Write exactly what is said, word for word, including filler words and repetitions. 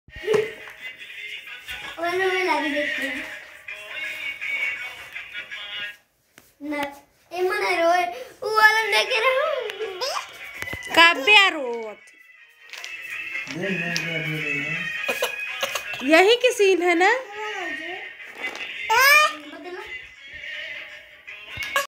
और मैं लागी देखती हूँ ना ए मना रोए वो वाला देखे रहो काव्या रोत यही की सीन है ना।